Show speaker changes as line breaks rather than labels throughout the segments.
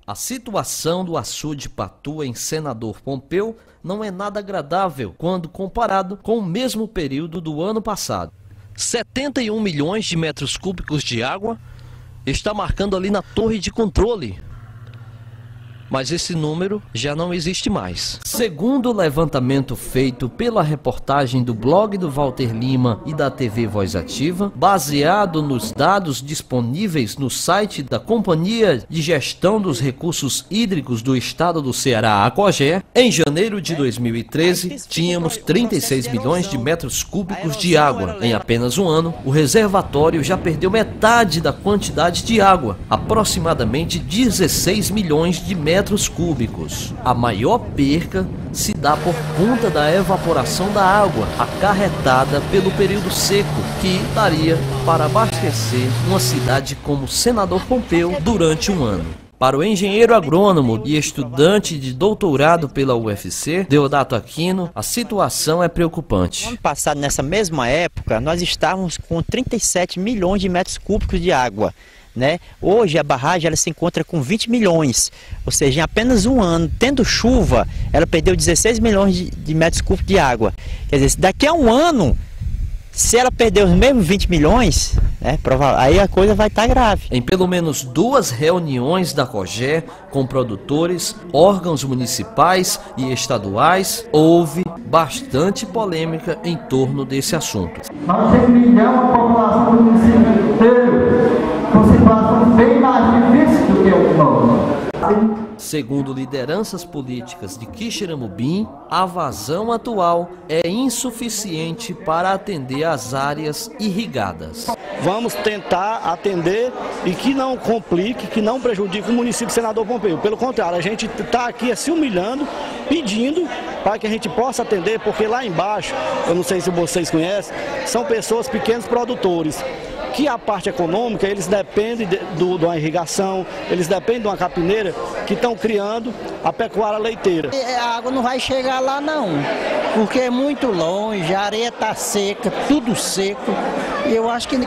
A situação do açude Patu em Senador Pompeu não é nada agradável quando comparado com o mesmo período do ano passado. 71 milhões de metros cúbicos de água está marcando ali na torre de controle. Mas esse número já não existe mais. Segundo o levantamento feito pela reportagem do blog do Walter Lima e da TV Voz Ativa, baseado nos dados disponíveis no site da Companhia de Gestão dos Recursos Hídricos do Estado do Ceará, a COGE, em janeiro de 2013, tínhamos 36 milhões de metros cúbicos de água. Em apenas um ano, o reservatório já perdeu metade da quantidade de água, aproximadamente 16 milhões de metros cúbicos. A maior perca se dá por conta da evaporação da água acarretada pelo período seco, que daria para abastecer uma cidade como Senador Pompeu durante um ano. Para o engenheiro agrônomo e estudante de doutorado pela UFC, Deodato Aquino, a situação é preocupante.
No ano passado, nessa mesma época, nós estávamos com 37 milhões de metros cúbicos de água. Hoje a barragem ela se encontra com 20 milhões, ou seja, em apenas um ano, tendo chuva, ela perdeu 16 milhões de metros cúbicos de água. Quer dizer, daqui a um ano, se ela perder os mesmos 20 milhões, aí a coisa vai estar grave.
Em pelo menos 2 reuniões da COGE com produtores, órgãos municipais e estaduais, houve bastante polêmica em torno desse assunto.
Nós temos a população do município inteiro com situação bem mais difícil do que o nosso.
Segundo lideranças políticas de Quixeramobim, a vazão atual é insuficiente para atender as áreas irrigadas.
Vamos tentar atender e que não complique, que não prejudique o município de Senador Pompeu. Pelo contrário, a gente está aqui se humilhando, pedindo para que a gente possa atender, porque lá embaixo, eu não sei se vocês conhecem, são pessoas, pequenos produtores, que a parte econômica, eles dependem de uma irrigação, eles dependem de uma capineira que estão criando a pecuária leiteira.
A água não vai chegar lá não, porque é muito longe, a areia está seca, tudo seco. Eu acho que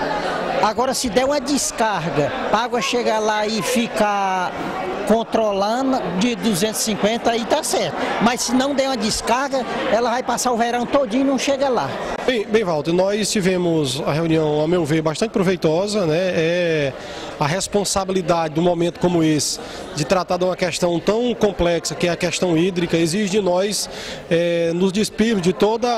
agora se der uma descarga, a água chegar lá e ficar controlando de 250, aí tá certo. Mas se não der uma descarga, ela vai passar o verão todinho e não chega lá.
Bem, Walter, nós tivemos a reunião, a meu ver, bastante proveitosa, a responsabilidade de um momento como esse, de tratar de uma questão tão complexa, que é a questão hídrica, exige de nós nos despirmos de toda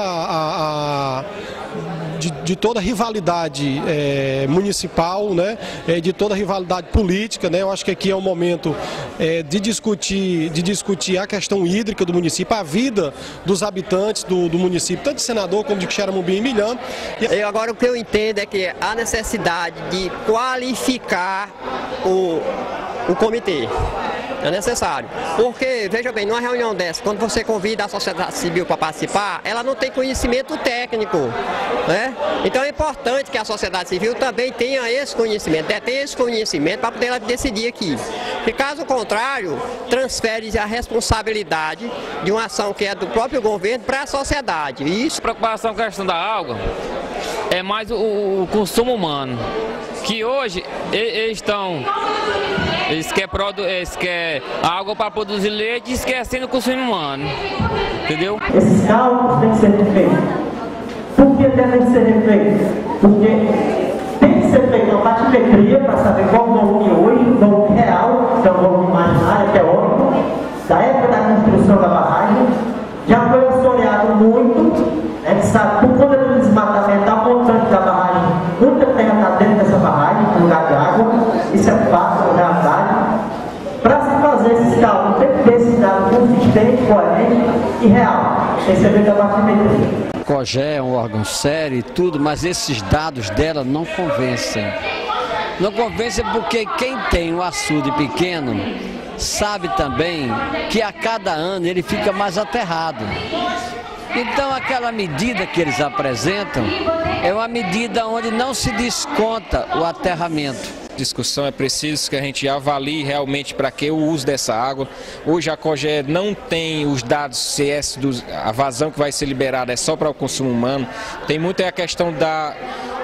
de toda a rivalidade municipal, de toda a rivalidade política. Eu acho que aqui é o momento de discutir a questão hídrica do município, a vida dos habitantes do município, tanto de Senador como de Quixeramobim e Milhão.
Agora o que eu entendo é que há necessidade de qualificar o comitê. É necessário, porque, veja bem, numa reunião dessa, quando você convida a sociedade civil para participar, ela não tem conhecimento técnico, Então é importante que a sociedade civil também tenha esse conhecimento, detenha esse conhecimento para poder decidir aqui. Porque caso contrário, transfere a responsabilidade de uma ação que é do próprio governo para a sociedade.
A preocupação com a questão da água é mais o consumo humano, que hoje eles querem água para produzir leite e esquecendo o consumo humano, entendeu?
Esses cálculos têm que ser refeitos. Por que devem ser refeitos? Porque tem que ser feita uma batimetria para saber qual o volume hoje, o volume real, que é o volume imaginário, teórico, da época da construção da barragem. Já foi assoreado muito, que sabe, por conta do desmatamento da montante da barragem, muita terra está dentro dessa barragem, no lugar de água, isso é fácil, realidade. Para se fazer esses cálculos, tem que ter esse dado consistente, coerente e real. Tem que ser feito a batimetria.
A COGE é um órgão sério e tudo, mas esses dados dela não convencem. Não convencem porque quem tem um açude pequeno sabe também que a cada ano ele fica mais aterrado. Então aquela medida que eles apresentam é uma medida onde não se desconta o aterramento.
Discussão é preciso que a gente avalie realmente para que o uso dessa água. Hoje a COGE não tem os dados CS, a vazão que vai ser liberada é só para o consumo humano. Tem muito a questão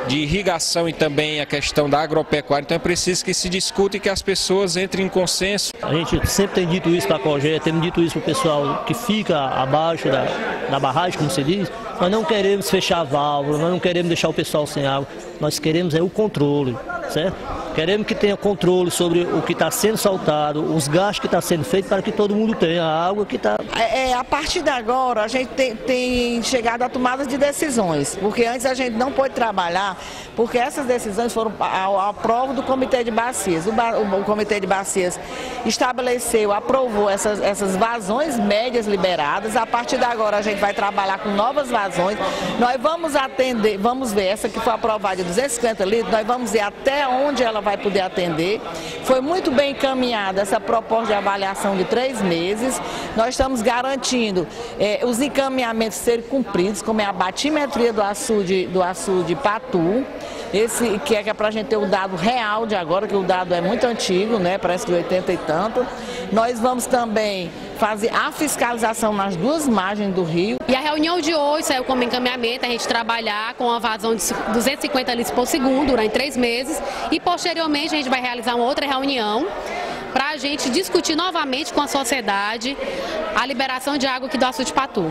de irrigação e também a questão da agropecuária. Então é preciso que se discute e que as pessoas entrem em consenso.
A gente sempre tem dito isso para a COGE, temos dito isso para o pessoal que fica abaixo da barragem, como se diz. Nós não queremos fechar a válvula, nós não queremos deixar o pessoal sem água, nós queremos o controle, certo? Queremos que tenha controle sobre o que está sendo soltado, os gastos que estão sendo feitos para que todo mundo tenha a água que está...
A partir de agora a gente tem chegado à tomada de decisões, porque antes a gente não pôde trabalhar, porque essas decisões foram à prova do Comitê de Bacias. O Comitê de Bacias estabeleceu, aprovou essas vazões médias liberadas. A partir de agora a gente vai trabalhar com novas vazões. Nós vamos atender, vamos ver, essa que foi aprovada de 250 litros, nós vamos ver até onde ela vai poder atender. Foi muito bem encaminhada essa proposta de avaliação de 3 meses. Nós estamos garantindo os encaminhamentos serem cumpridos, como é a batimetria do açude Patu, esse que é para a gente ter o dado real de agora, que o dado é muito antigo, né? Parece que de 80 e tanto. Nós vamos também fazer a fiscalização nas 2 margens do rio.
E a reunião de hoje saiu como encaminhamento a gente trabalhar com a vazão de 250 litros por segundo durante 3 meses e posteriormente a gente vai realizar uma outra reunião para a gente discutir novamente com a sociedade a liberação de água aqui do açude Patu.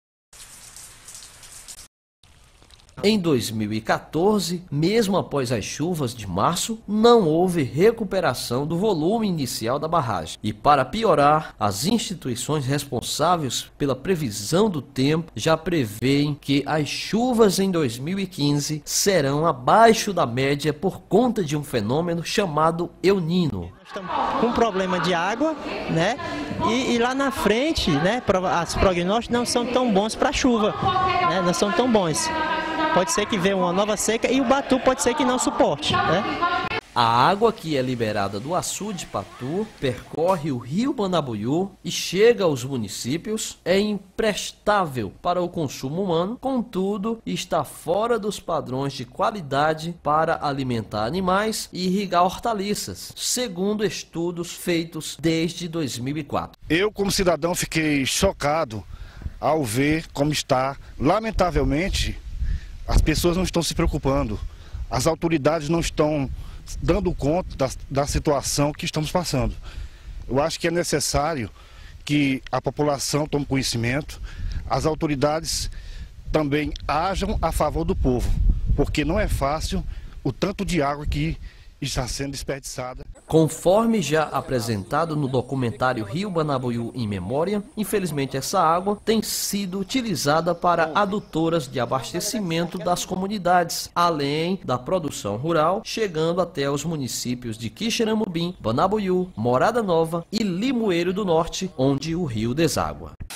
Em 2014, mesmo após as chuvas de março, não houve recuperação do volume inicial da barragem. E para piorar, as instituições responsáveis pela previsão do tempo já prevêem que as chuvas em 2015 serão abaixo da média por conta de um fenômeno chamado El Niño.
Estamos com um problema de água, né? E lá na frente, né, os prognósticos não são tão bons para a chuva, né? Não são tão bons. Pode ser que venha uma nova seca e o Batu pode ser que não suporte, né?
A água que é liberada do açude Patu percorre o rio Manabuiú e chega aos municípios. É imprestável para o consumo humano, contudo, está fora dos padrões de qualidade para alimentar animais e irrigar hortaliças, segundo estudos feitos desde 2004.
Eu, como cidadão, fiquei chocado ao ver como está, lamentavelmente, as pessoas não estão se preocupando, as autoridades não estão dando conta da situação que estamos passando. Eu acho que é necessário que a população tome conhecimento, as autoridades também ajam a favor do povo, porque não é fácil o tanto de água que está sendo desperdiçada.
Conforme já apresentado no documentário Rio Manabuiú em Memória, infelizmente essa água tem sido utilizada para adutoras de abastecimento das comunidades, além da produção rural, chegando até os municípios de Quixeramobim, Manabuiú, Morada Nova e Limoeiro do Norte, onde o rio deságua.